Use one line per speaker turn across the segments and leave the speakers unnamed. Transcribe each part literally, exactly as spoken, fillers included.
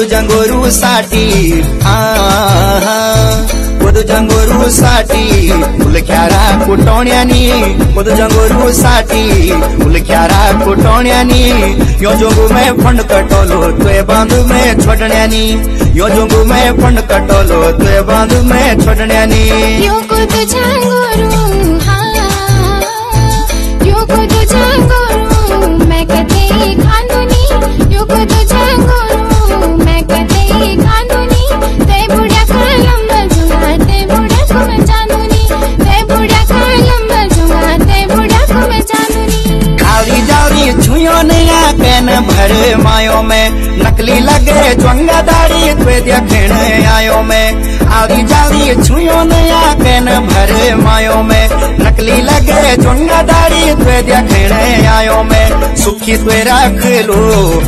जंगोरू साटी खुद जंगोरू साटी उलख्यारा कुटौण्यानी खुद जंगोरू साटी उलख्यारा कुटौण्यानी यो जोगू में फंड कटोलो तो बांधू में छोड़ण्यानी यो जोगू में फंड कटोलो तो बांधू में छोड़ण्यानी
यो खुद जंगोरू यो खुद जंगोरू मैं कते खांदूनी यो खुद जंगोरू मैं कते खांदूनी ते बुढ़िया का लंबा जुगा ते बुढ़िया को मैं जानूनी ते बुढ़िया का लंबा जुगा ते बुढ़िया को मैं जानूनी
खाली जारी छुयो नया कैन भर मायो में नकली लगे ज्वंगा दाढ़ी पे देखण आयो में आरी जारी छुयो नया कैन भर मायो में नकली लगे ज्वंगा दाढ़ी पे देखण आयो में सुखी ते रख लो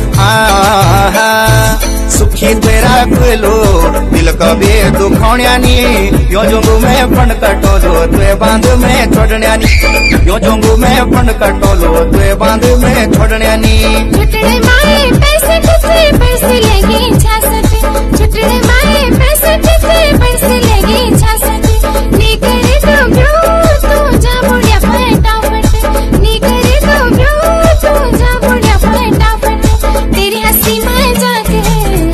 हाँ सुखी ते रख लो दिल कभी दुखौण्यानी यो जोगू में फंड कटोलो ते बांध में छोड़ण्यानी यो जोगू में फंड कटोलो ते बांध में छोड़ण्यानी
छुटड़े मारे पैसे कितने पैसे लेगी छासते छुटड़े मारे पैसे कितने पैसे लेगी छासते नी करे तो ब्रो तू जा बुढ़िया फटाफट नी करे तो ब्रो तू जा बुढ़िया फटाफट तेरी हंसी मजाक है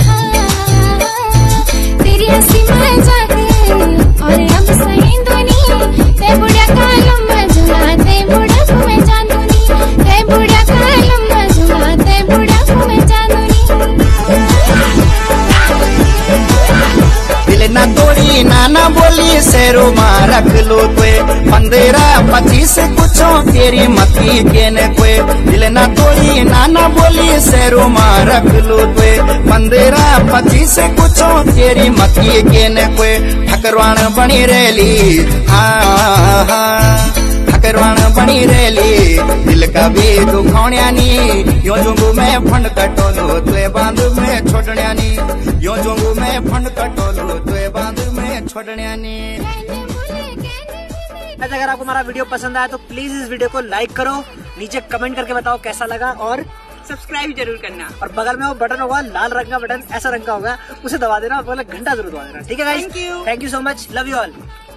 तेरी हंसी मजाक है और अब सही दुनी ते बुढ़िया का लंबा जुगा ते बुढ़िया को मैं जानूनी ते बुढ़िया का लंबा जुगा ते बुढ़िया को मैं जानूनी
दिल ना तोड़ी नाना बोली शेरो माँ रख लो तुए पंद्रह पच्चीस कुछो तेरी मती के न कोई दिल ना तोड़ी नाना बोली शेरो माँ रख लो तुए पंद्रह पच्चीस कुछो तेरी मती के न कोई ठकरवाण बनी रेली हाँ हाँ ठकरवाण बनी रेली दिल का भी दुखौण्यानी यो जोगू में फंड कटोलो तुए बांध में छोड़ण्यानी यो जोगू में फंड कटोलो तुए बांध में छोड़ण्यानी।
अगर आपको हमारा वीडियो पसंद आया तो प्लीज इस वीडियो को लाइक करो, नीचे कमेंट करके बताओ कैसा लगा और
सब्सक्राइब जरूर करना
और बगल में वो बटन होगा लाल रंग का बटन ऐसा रंग का होगा उसे दबा देना और घंटा जरूर दबा देना। ठीक है guys, thank you so much, love you all.